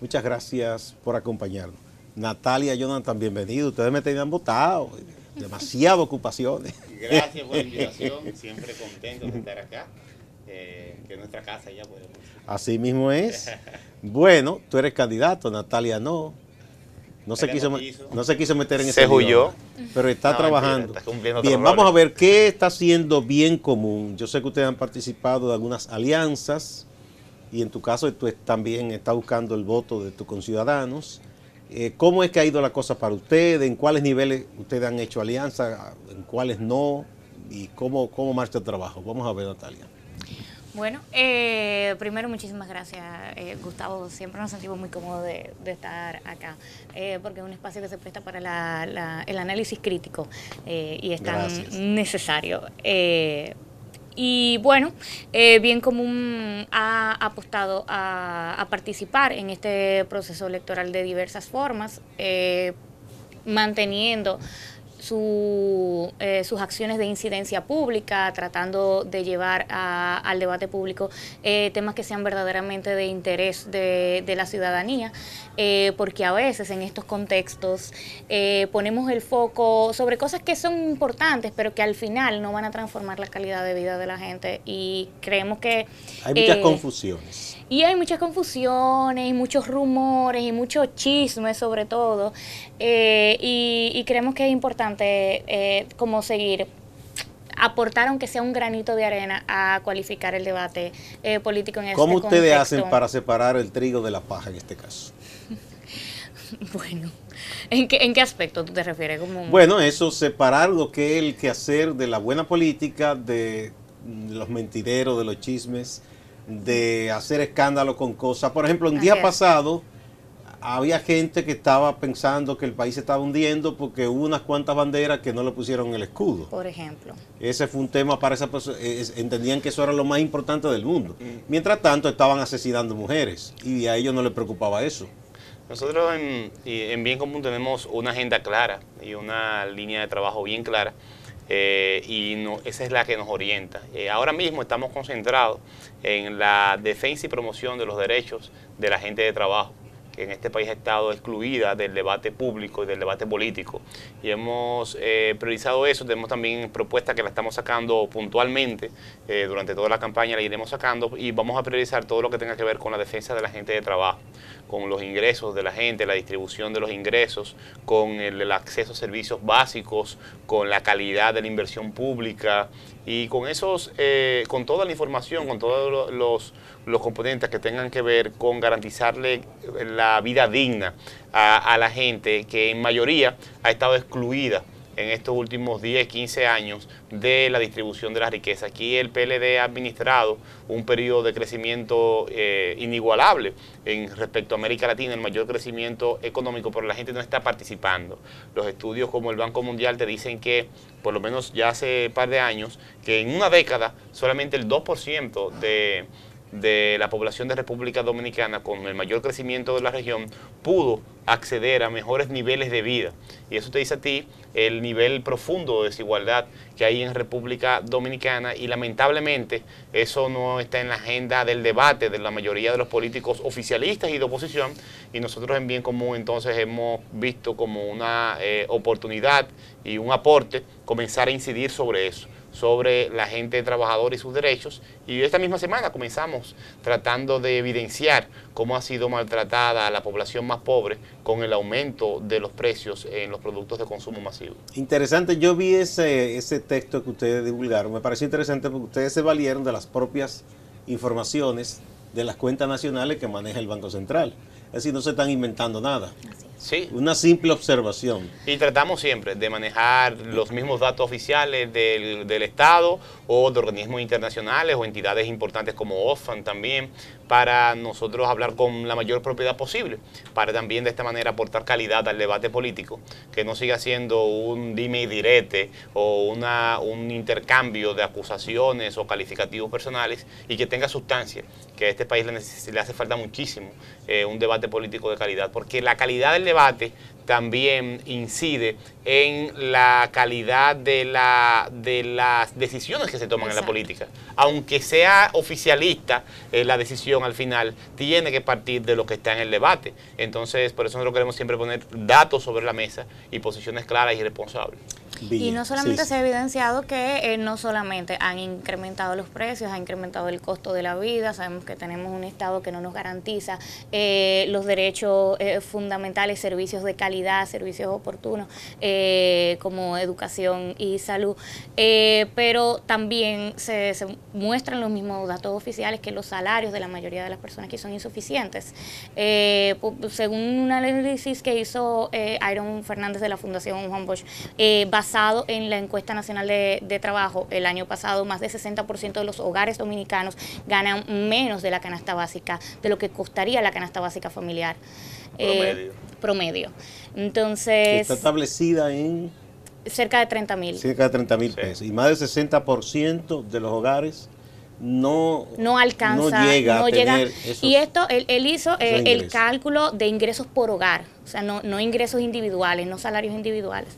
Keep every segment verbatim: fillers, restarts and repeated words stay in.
muchas gracias por acompañarnos. Natalia, Jonathan, bienvenido. Ustedes me tenían votado, demasiadas ocupaciones. Gracias por la invitación, siempre contento de estar acá, eh, que es nuestra casa ya podemos decir. Así mismo es. Bueno, tú eres candidato, Natalia no. No se, quiso, no se quiso meter en ese Se huyó. Pero está No, trabajando. Mentira, está bien, vamos a ver qué está haciendo Bien Común. Yo sé que ustedes han participado de algunas alianzas y en tu caso tú también estás buscando el voto de tus conciudadanos. Eh, ¿Cómo es que ha ido la cosa para ustedes? ¿En cuáles niveles ustedes han hecho alianza? ¿En cuáles no? ¿Y cómo, cómo marcha el trabajo? Vamos a ver, Natalia. Bueno, eh, primero muchísimas gracias, eh, Gustavo. Siempre nos sentimos muy cómodos de, de estar acá, eh, porque es un espacio que se presta para la, la, el análisis crítico eh, y es tan gracias. necesario. Eh, y bueno, eh, Bien Común ha apostado a, a participar en este proceso electoral de diversas formas, eh, manteniendo Su, eh, sus acciones de incidencia pública, tratando de llevar a, al debate público eh, temas que sean verdaderamente de interés de, de la ciudadanía, eh, porque a veces en estos contextos eh, ponemos el foco sobre cosas que son importantes, pero que al final no van a transformar la calidad de vida de la gente, y creemos que... Hay muchas eh, confusiones. Y hay muchas confusiones y muchos rumores y muchos chismes sobre todo, eh, y, y creemos que es importante eh, como seguir, aportar aunque sea un granito de arena a cualificar el debate eh, político en este ¿Cómo contexto. ustedes hacen para separar el trigo de la paja en este caso? Bueno, ¿en qué, ¿en qué aspecto tú te refieres? Como... Bueno, eso, separar lo que es el quehacer de la buena política, de los mentideros, de los chismes, de hacer escándalo con cosas. Por ejemplo, un día Así es. pasado había gente que estaba pensando que el país se estaba hundiendo porque hubo unas cuantas banderas que no le pusieron el escudo. Por ejemplo. Ese fue un tema para esa persona, entendían que eso era lo más importante del mundo. Mientras tanto estaban asesinando mujeres y a ellos no les preocupaba eso. Nosotros en, en Bien Común tenemos una agenda clara y una línea de trabajo bien clara. Eh, y no, esa es la que nos orienta. Eh, ahora mismo estamos concentrados en la defensa y promoción de los derechos de la gente de trabajo, que en este país ha estado excluida del debate público y del debate político. Y hemos eh, priorizado eso. Tenemos también propuestas que la estamos sacando puntualmente, eh, durante toda la campaña la iremos sacando, y vamos a priorizar todo lo que tenga que ver con la defensa de la gente de trabajo, con los ingresos de la gente, la distribución de los ingresos, con el, el acceso a servicios básicos, con la calidad de la inversión pública, y con esos, eh, con toda la información, con todos los, los componentes que tengan que ver con garantizarle la vida digna a, a la gente que en mayoría ha estado excluida en estos últimos diez, quince años de la distribución de la riqueza. Aquí el P L D ha administrado un periodo de crecimiento eh, inigualable en respecto a América Latina, el mayor crecimiento económico, pero la gente no está participando. Los estudios como el Banco Mundial te dicen que, por lo menos ya hace un par de años, que en una década solamente el dos por ciento de... de la población de República Dominicana, con el mayor crecimiento de la región, pudo acceder a mejores niveles de vida. Y eso te dice a ti el nivel profundo de desigualdad que hay en República Dominicana, y lamentablemente eso no está en la agenda del debate de la mayoría de los políticos oficialistas y de oposición, y nosotros en Bien Común entonces hemos visto como una eh, oportunidad y un aporte comenzar a incidir sobre eso, sobre la gente trabajadora y sus derechos. Y esta misma semana comenzamos tratando de evidenciar cómo ha sido maltratada a la población más pobre con el aumento de los precios en los productos de consumo masivo. Interesante, yo vi ese, ese texto que ustedes divulgaron, me pareció interesante porque ustedes se valieron de las propias informaciones de las cuentas nacionales que maneja el Banco Central. Es decir, no se están inventando nada. Así es. Sí. Una simple observación. Y tratamos siempre de manejar los mismos datos oficiales del, del Estado o de organismos internacionales o entidades importantes como Oxfam también, para nosotros hablar con la mayor propiedad posible, para también de esta manera aportar calidad al debate político, que no siga siendo un dime y direte o una, un intercambio de acusaciones o calificativos personales, y que tenga sustancia, que a este país le, le hace falta muchísimo eh, un debate político de calidad, porque la calidad del debate también incide en la calidad de, la, de las decisiones que se toman Exacto. en la política. Aunque sea oficialista, eh, la decisión al final tiene que partir de lo que está en el debate. Entonces, por eso nosotros queremos siempre poner datos sobre la mesa y posiciones claras y responsables. Bien, y no solamente sí, se ha evidenciado que eh, no solamente han incrementado los precios, ha incrementado el costo de la vida, sabemos que tenemos un Estado que no nos garantiza eh, los derechos eh, fundamentales, servicios de calidad, servicios oportunos, eh, como educación y salud, eh, pero también se, se muestran los mismos datos oficiales que los salarios de la mayoría de las personas aquí son insuficientes. Eh, según un análisis que hizo eh, Iron Fernández de la Fundación Juan Bosch, eh, basado en la encuesta nacional de, de trabajo, el año pasado más del sesenta por ciento de los hogares dominicanos ganan menos de la canasta básica, de lo que costaría la canasta básica familiar. Promedio. Eh, promedio. Entonces... Está establecida en... cerca de treinta mil. Cerca de treinta mil pesos. Sí. Y más del sesenta por ciento de los hogares no, no alcanza, no llega no a llega, tener esos, y esto, él, él hizo eh, el cálculo de ingresos por hogar, o sea, no, no ingresos individuales, no salarios individuales,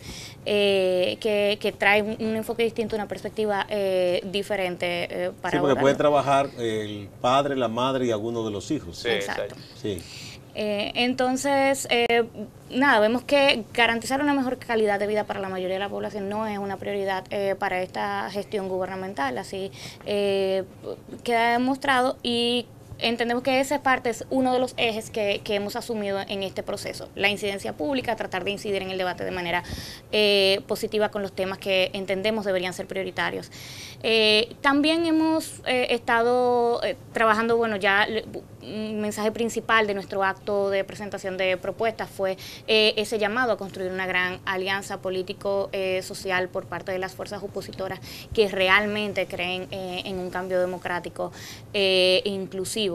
eh, que, que trae un, un enfoque distinto, una perspectiva eh, diferente eh, para Sí, porque abordar. puede trabajar el padre, la madre y alguno de los hijos. Sí, exacto. Sí. Eh, entonces, eh, nada, vemos que garantizar una mejor calidad de vida para la mayoría de la población no es una prioridad eh, para esta gestión gubernamental, así eh, queda demostrado, y entendemos que esa parte es uno de los ejes que, que hemos asumido en este proceso, la incidencia pública, tratar de incidir en el debate de manera eh, positiva con los temas que entendemos deberían ser prioritarios. Eh, también hemos eh, estado eh, trabajando, bueno, ya un mensaje principal de nuestro acto de presentación de propuestas fue eh, ese llamado a construir una gran alianza político-social eh, por parte de las fuerzas opositoras que realmente creen eh, en un cambio democrático e eh, inclusivo.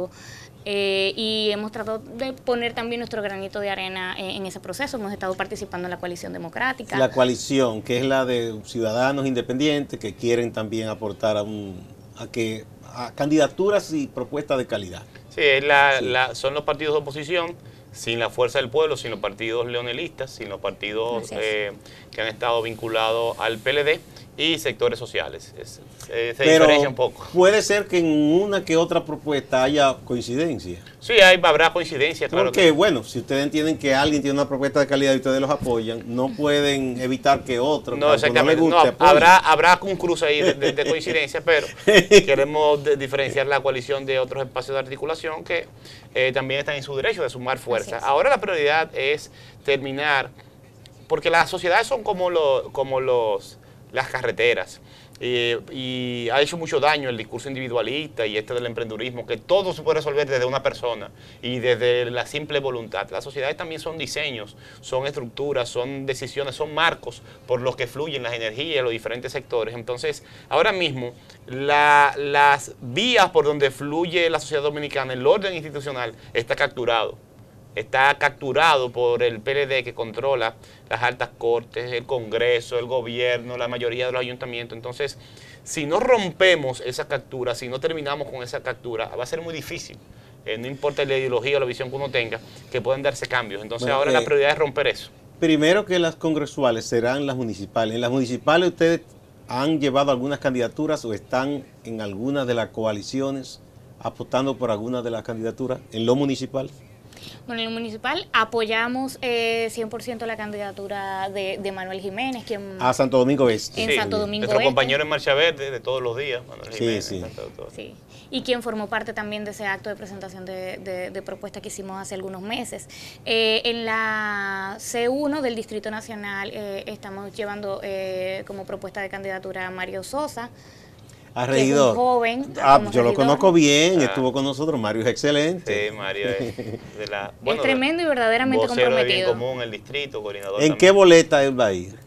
Eh, y hemos tratado de poner también nuestro granito de arena en, en ese proceso. Hemos estado participando en la coalición democrática. La coalición, que es la de ciudadanos independientes que quieren también aportar a, un, a, que, a candidaturas y propuestas de calidad. Sí, es la, sí. La, son los partidos de oposición, sin la fuerza del pueblo, sin los partidos leonelistas, sin los partidos eh, que han estado vinculados al P L D y sectores sociales. Es, eh, se Pero diferencia un poco. Puede ser que en una que otra propuesta haya coincidencia. Sí, hay, habrá coincidencia, claro. Porque, que... bueno, si ustedes entienden que alguien tiene una propuesta de calidad y ustedes los apoyan, no pueden evitar que otro, no, exactamente, no, le guste, no habrá, habrá un cruce ahí de, de, de coincidencia, pero queremos de, diferenciar la coalición de otros espacios de articulación que eh, también están en su derecho de sumar fuerza. Ahora la prioridad es terminar, porque las sociedades son como, lo, como los... las carreteras, eh, y ha hecho mucho daño el discurso individualista y este del emprendurismo, que todo se puede resolver desde una persona y desde la simple voluntad. Las sociedades también son diseños, son estructuras, son decisiones, son marcos por los que fluyen las energías, los diferentes sectores. Entonces, ahora mismo, la, las vías por donde fluye la sociedad dominicana, el orden institucional, está capturado. Está capturado por el P L D, que controla las altas cortes, el Congreso, el gobierno, la mayoría de los ayuntamientos. Entonces, si no rompemos esa captura, si no terminamos con esa captura, va a ser muy difícil. Eh, no importa la ideología o la visión que uno tenga, que puedan darse cambios. Entonces, bueno, ahora eh, la prioridad es romper eso. Primero que las congresuales serán las municipales. En las municipales ustedes han llevado algunas candidaturas o están en algunas de las coaliciones apostando por algunas de las candidaturas en lo municipal. Bueno, en el municipal apoyamos eh, cien por ciento la candidatura de, de Manuel Jiménez, quien... A Santo Domingo Este. En sí, Santo Domingo Nuestro Este. compañero en Marcha Verde de todos los días, Manuel Jiménez. Sí, sí. sí. Y quien formó parte también de ese acto de presentación de, de, de propuesta que hicimos hace algunos meses. Eh, en la C uno del Distrito Nacional eh, estamos llevando eh, como propuesta de candidatura a Mario Sosa, a regidor. Que es un joven. Ah, yo regidor. Lo conozco bien, ah. estuvo con nosotros, Mario es excelente. Sí, Mario es de la... Bueno, es tremendo y verdaderamente comprometido. De Bien Común, el distrito, coordinador. ¿En también. qué boleta él va a ir?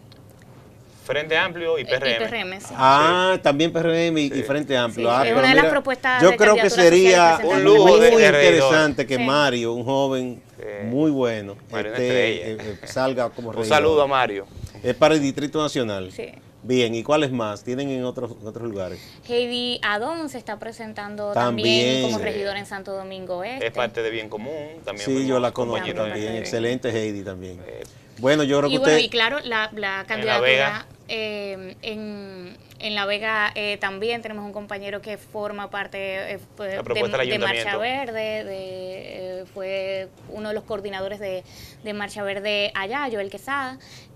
Frente Amplio y P R M. Y P R M, sí. Ah, sí. También P R M y, sí. y Frente Amplio. Sí, ah, es una de mira, las propuestas yo de creo que sería un lujo muy de interesante que sí. Mario, un joven sí. muy bueno, Mario este, eh, salga como un regidor. saludo a Mario. Es para el Distrito Nacional. Sí. Bien, ¿y cuáles más? ¿Tienen en otros, en otros lugares? Heidi Adón se está presentando También, también, como sí. regidora en Santo Domingo Este. Es parte de Bien Común. También Sí, yo la conozco compañeros de- también. de- Excelente Heidi también. Eh, Bueno, yo creo que Y bueno, usted... y claro, la, la Vega. candidatura eh, en, en La Vega eh, también tenemos un compañero que forma parte eh, fue La propuesta de, del de Marcha ayuntamiento. Verde, de, eh, fue uno de los coordinadores de, de Marcha Verde allá, Joel Quesada,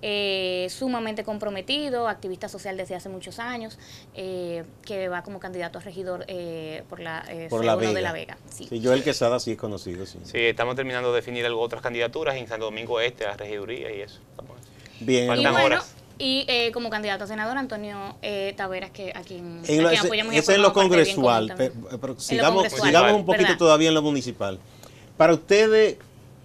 eh, sumamente comprometido, activista social desde hace muchos años, eh, que va como candidato a regidor eh, por la eh, Por C La uno Vega. de La Vega. Sí. Sí, Joel Quesada sí es conocido, sí. Sí, estamos terminando de definir algo, otras candidaturas en Santo Domingo Este, a regiduría y eso. Estamos- Bien. Y Faltan bueno, horas. y eh, como candidato a senador, Antonio eh, Taveras, que a quien, En a lo- quien ese apoyamos y ese es en lo formamos parte de Bien Común congresual, también. pero, pero En lo sigamos, congresual, sigamos un poquito ¿verdad? todavía en lo municipal. Para ustedes,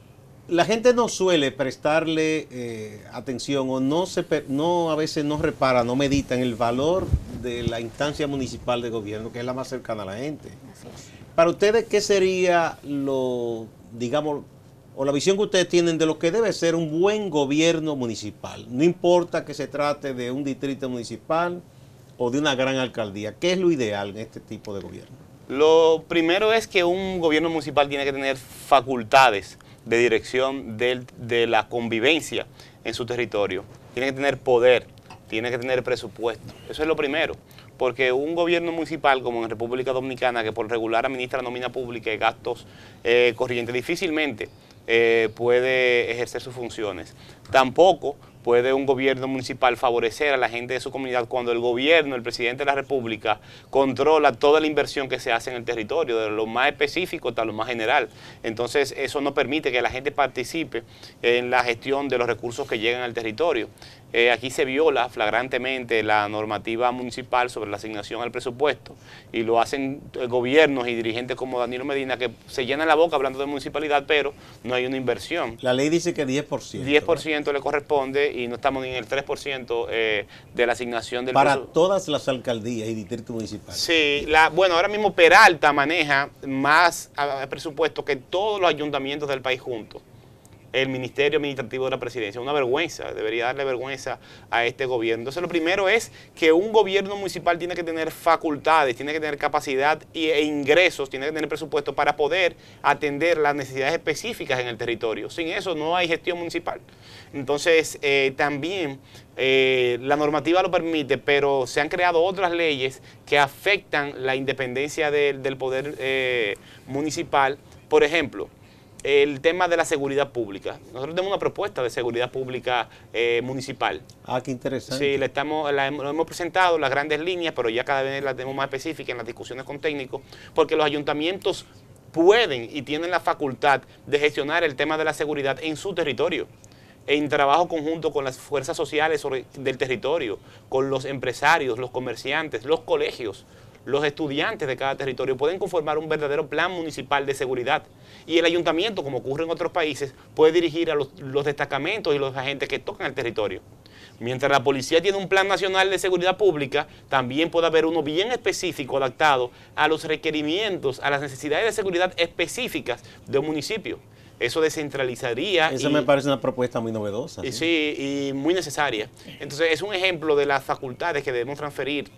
la gente no suele prestarle eh, atención o no se per- no a veces no repara, no medita en el valor de la instancia municipal de gobierno, que es la más cercana a la gente. Así es. Para ustedes, ¿qué sería lo, digamos, o la visión que ustedes tienen de lo que debe ser un buen gobierno municipal? No importa que se trate de un distrito municipal o de una gran alcaldía. ¿Qué es lo ideal en este tipo de gobierno? Lo primero es que un gobierno municipal tiene que tener facultades de dirección del- de la convivencia en su territorio. Tiene que tener poder, tiene que tener presupuesto. Eso es lo primero. Porque un gobierno municipal como en República Dominicana, que por regular administra nómina pública y gastos eh, corrientes, difícilmente eh, puede ejercer sus funciones. Tampoco puede un gobierno municipal favorecer a la gente de su comunidad cuando el gobierno, el presidente de la República, controla toda la inversión que se hace en el territorio, de lo más específico hasta lo más general. Entonces, eso no permite que la gente participe en la gestión de los recursos que llegan al territorio. Eh, aquí se viola flagrantemente la normativa municipal sobre la asignación al presupuesto y lo hacen eh, gobiernos y dirigentes como Danilo Medina, que se llenan la boca hablando de municipalidad, pero no hay una inversión. La ley dice que diez por ciento. diez por ciento le corresponde y no estamos ni en el tres por ciento eh, de la asignación del Para presupuesto. todas las alcaldías y distritos municipales. Sí, la, bueno, ahora mismo Peralta maneja más a, a presupuesto que todos los ayuntamientos del país juntos. El Ministerio Administrativo de la Presidencia. Una vergüenza, debería darle vergüenza a este gobierno. Entonces, lo primero es que un gobierno municipal tiene que tener facultades, tiene que tener capacidad y, e ingresos, tiene que tener presupuesto para poder atender las necesidades específicas en el territorio. Sin eso no hay gestión municipal. Entonces, eh, también eh, la normativa lo permite, pero se han creado otras leyes que afectan la independencia de, del poder eh, municipal. Por ejemplo, el tema de la seguridad pública. Nosotros tenemos una propuesta de seguridad pública eh, municipal. Ah, qué interesante. Sí, la estamos, la hemos, lo hemos presentado, las grandes líneas, pero ya cada vez la tenemos más específica en las discusiones con técnicos, porque los ayuntamientos pueden y tienen la facultad de gestionar el tema de la seguridad en su territorio, en trabajo conjunto con las fuerzas sociales sobre- del territorio, con los empresarios, los comerciantes, los colegios. Los estudiantes de cada territorio pueden conformar un verdadero plan municipal de seguridad y el ayuntamiento, como ocurre en otros países, puede dirigir a los, los destacamentos y los agentes que tocan el territorio. Mientras la policía tiene un plan nacional de seguridad pública, también puede haber uno bien específico, adaptado a los requerimientos, a las necesidades de seguridad específicas de un municipio. Eso descentralizaría. Eso y, me parece una propuesta muy novedosa. y ¿sí? sí, y muy necesaria. Entonces, es un ejemplo de las facultades que debemos transferir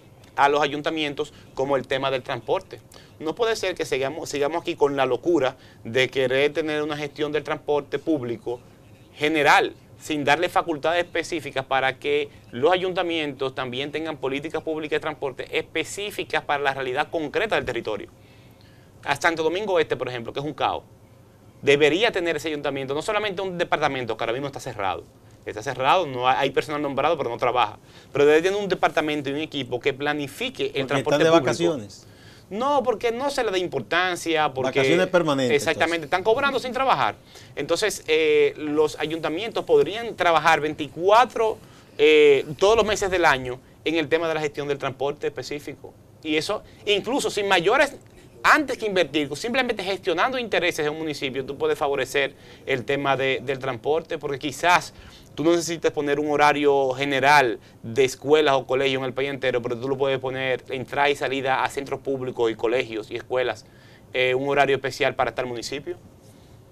a los ayuntamientos, como el tema del transporte. No puede ser que sigamos, sigamos aquí con la locura de querer tener una gestión del transporte público general, sin darle facultades específicas para que los ayuntamientos también tengan políticas públicas de transporte específicas para la realidad concreta del territorio. A Santo Domingo Este, por ejemplo, que es un caos, debería tener ese ayuntamiento, no solamente un departamento que ahora mismo está cerrado, está cerrado, no hay, hay personal nombrado pero no trabaja, pero debe tener un departamento y un equipo que planifique el Porque transporte están de público. vacaciones. No, porque no se le da importancia, porque... Vacaciones permanentes, Exactamente, entonces. están cobrando sin trabajar. Entonces, eh, los ayuntamientos podrían trabajar veinticuatro, eh, todos los meses del año en el tema de la gestión del transporte específico. Y eso, incluso sin mayores, antes que invertir, simplemente gestionando intereses en un municipio, tú puedes favorecer el tema de, del transporte, porque quizás tú no necesitas poner un horario general de escuelas o colegios en el país entero, pero tú lo puedes poner entrada y salida a centros públicos y colegios y escuelas, eh, un horario especial para tal municipio.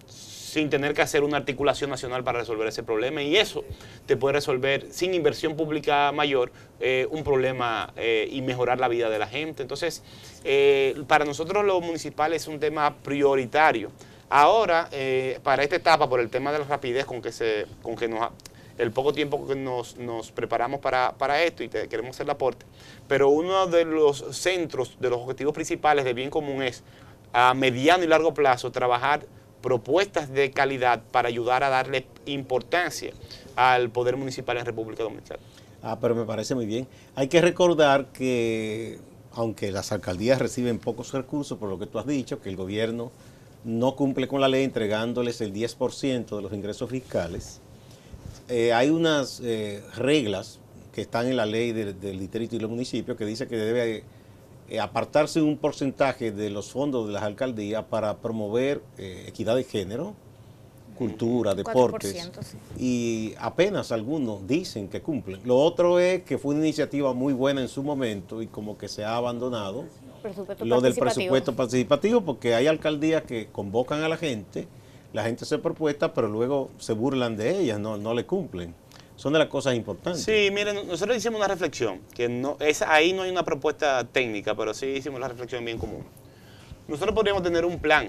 sin tener que hacer una articulación nacional para resolver ese problema, y eso te puede resolver sin inversión pública mayor eh, un problema eh, y mejorar la vida de la gente. Entonces, eh, para nosotros los municipales es un tema prioritario. Ahora, eh, para esta etapa, por el tema de la rapidez con que, se, con que nos... el poco tiempo que nos, nos preparamos para, para esto y te, queremos hacer el aporte, pero uno de los centros, de los objetivos principales de bien común es a mediano y largo plazo trabajar propuestas de calidad para ayudar a darle importancia al poder municipal en República Dominicana. Ah, pero me parece muy bien. Hay que recordar que, aunque las alcaldías reciben pocos recursos, por lo que tú has dicho, que el gobierno no cumple con la ley entregándoles el diez por ciento de los ingresos fiscales, eh, hay unas eh, reglas que están en la ley de, del distrito y los municipios que dice que debe eh, apartarse un porcentaje de los fondos de las alcaldías para promover eh, equidad de género, cultura, deportes, sí. Y apenas algunos dicen que cumplen. Lo otro es que fue una iniciativa muy buena en su momento y como que se ha abandonado lo del presupuesto participativo, porque hay alcaldías que convocan a la gente, la gente se propuesta, pero luego se burlan de ellas, no, no le cumplen. Son de las cosas importantes. Sí, miren, nosotros hicimos una reflexión, que no es ahí no hay una propuesta técnica, pero sí hicimos la reflexión bien común. Nosotros podríamos tener un plan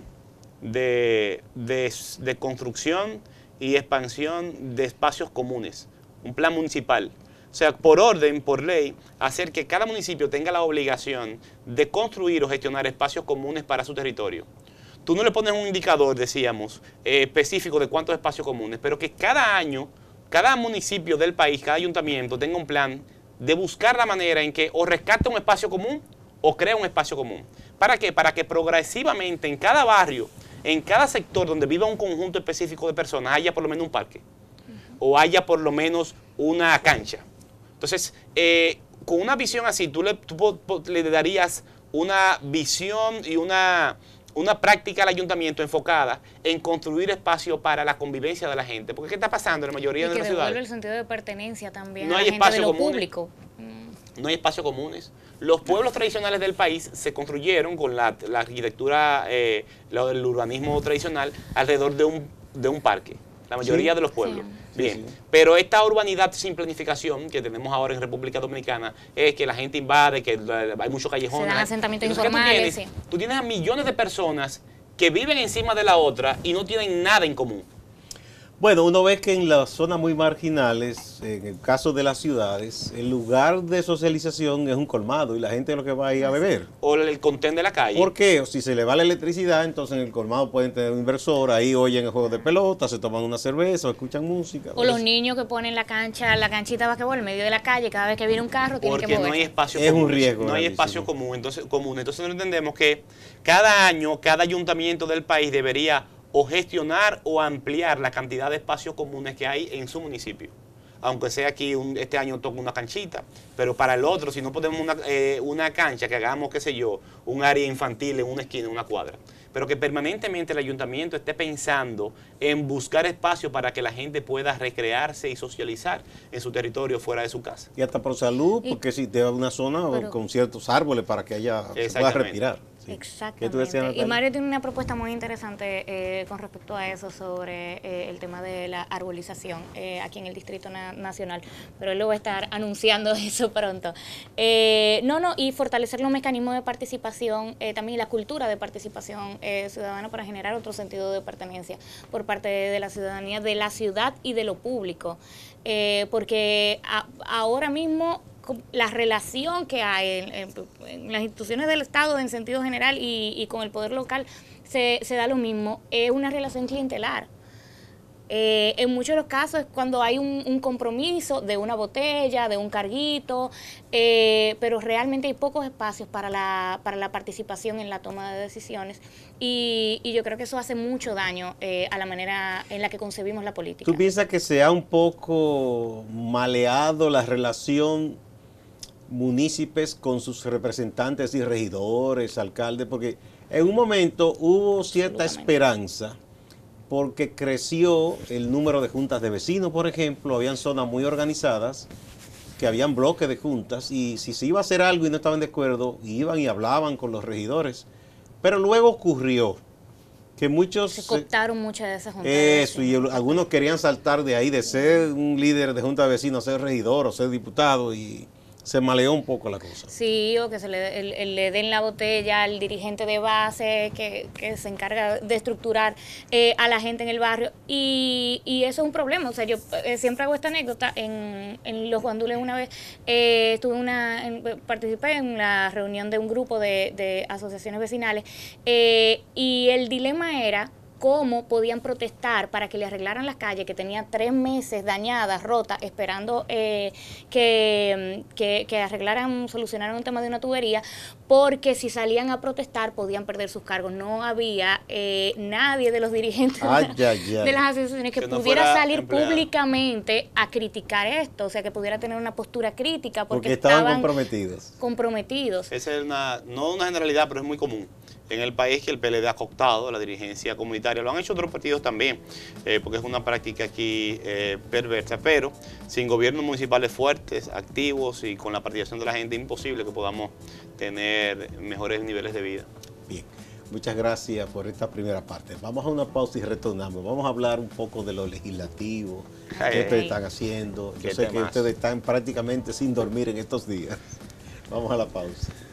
de, de, de construcción y expansión de espacios comunes, un plan municipal. O sea, por orden, por ley, hacer que cada municipio tenga la obligación de construir o gestionar espacios comunes para su territorio. Tú no le pones un indicador, decíamos, eh, específico de cuántos espacios comunes, pero que cada año, cada municipio del país, cada ayuntamiento tenga un plan de buscar la manera en que o rescate un espacio común o crea un espacio común. ¿Para qué? Para que progresivamente en cada barrio, en cada sector donde viva un conjunto específico de personas, haya por lo menos un parque uh-huh. o haya por lo menos una cancha. Entonces, eh, con una visión así, tú le, tú le darías una visión y una, una práctica al ayuntamiento enfocada en construir espacio para la convivencia de la gente. Porque ¿qué está pasando en la mayoría y de las ciudades? Que devuelve el sentido de pertenencia también no a hay la gente de lo comunes, público. No hay espacios comunes. Los pueblos tradicionales del país se construyeron con la, la arquitectura, eh, lo del urbanismo tradicional, alrededor de un, de un parque. La mayoría sí. de los pueblos. Sí. Bien, sí, sí. Pero esta urbanidad sin planificación que tenemos ahora en República Dominicana es que la gente invade, que hay muchos callejones. Se dan asentamientos informales. Tú tienes, sí. tú tienes a millones de personas que viven encima de la otra y no tienen nada en común. Bueno, uno ve que en las zonas muy marginales, en el caso de las ciudades, el lugar de socialización es un colmado y la gente lo que va a ir a beber. O el contén de la calle. ¿Por qué? O si se le va la electricidad, entonces en el colmado pueden tener un inversor, ahí oyen el juego de pelota, se toman una cerveza, o escuchan música. O los niños que ponen la cancha, la canchita de basquetbol en medio de la calle, cada vez que viene un carro tienen que moverse. Porque no hay espacio es común. un riesgo. No hay espacio común. Entonces, común. Entonces no entendemos que cada año, cada ayuntamiento del país debería o gestionar o ampliar la cantidad de espacios comunes que hay en su municipio. Aunque sea aquí, un, este año toca una canchita, pero para el otro, si no podemos una, eh, una cancha, que hagamos, qué sé yo, un área infantil en una esquina, en una cuadra. Pero que permanentemente el ayuntamiento esté pensando en buscar espacios para que la gente pueda recrearse y socializar en su territorio fuera de su casa. Y hasta por salud, porque y, si te va a una zona pero, con ciertos árboles para que haya se pueda respirar. Sí. Exactamente. Y Mario tiene una propuesta muy interesante eh, con respecto a eso sobre eh, el tema de la arbolización eh, aquí en el Distrito Na Nacional, pero él lo va a estar anunciando eso pronto. Eh, no, no, y fortalecer los mecanismos de participación, eh, también la cultura de participación eh, ciudadana para generar otro sentido de pertenencia por parte de la ciudadanía, de la ciudad y de lo público, eh, porque a, ahora mismo la relación que hay en, en, en las instituciones del Estado en sentido general y, y con el poder local se, se da lo mismo, es una relación clientelar. Eh, en muchos de los casos es cuando hay un, un compromiso de una botella, de un carguito, eh, pero realmente hay pocos espacios para la, para la participación en la toma de decisiones y, y yo creo que eso hace mucho daño eh, a la manera en la que concebimos la política. ¿Tú piensas que se ha un poco maleado la relación municipios con sus representantes y regidores, alcaldes? Porque en un momento hubo cierta esperanza porque creció el número de juntas de vecinos, por ejemplo, habían zonas muy organizadas que habían bloques de juntas y si se iba a hacer algo y no estaban de acuerdo, iban y hablaban con los regidores. Pero luego ocurrió Que muchos... Se cooptaron muchas de esas juntas. Eso, y algunos querían saltar de ahí, de ser un líder de junta de vecinos, ser regidor o ser diputado, y se maleó un poco la cosa. Sí, o que se le, el, le den la botella al dirigente de base que, que se encarga de estructurar eh, a la gente en el barrio. Y, y eso es un problema. O sea, yo eh, siempre hago esta anécdota. En, en Los Guandules una vez eh, estuve una, en, participé en la reunión de un grupo de, de asociaciones vecinales eh, y el dilema era cómo podían protestar para que le arreglaran las calles, que tenía tres meses dañadas, rotas, esperando eh, que, que, que arreglaran, solucionaran un tema de una tubería, porque si salían a protestar podían perder sus cargos. No había eh, nadie de los dirigentes ay, de, ay, ay. de las asociaciones que, que no pudiera salir empleado. públicamente a criticar esto, o sea, que pudiera tener una postura crítica, porque, Porque estaban, estaban comprometidos. comprometidos. Esa es una, no una generalidad, pero es muy común en el país que el P L D ha cooptado la dirigencia comunitaria. Lo han hecho otros partidos también, eh, porque es una práctica aquí eh, perversa, pero sin gobiernos municipales fuertes, activos y con la participación de la gente, es imposible que podamos tener mejores niveles de vida. Bien, muchas gracias por esta primera parte. Vamos a una pausa y retornamos. Vamos a hablar un poco de lo legislativo, Ay, qué ay, ustedes ay. están haciendo. Yo Qué sé que temazo. ustedes están prácticamente sin dormir en estos días. Vamos a la pausa.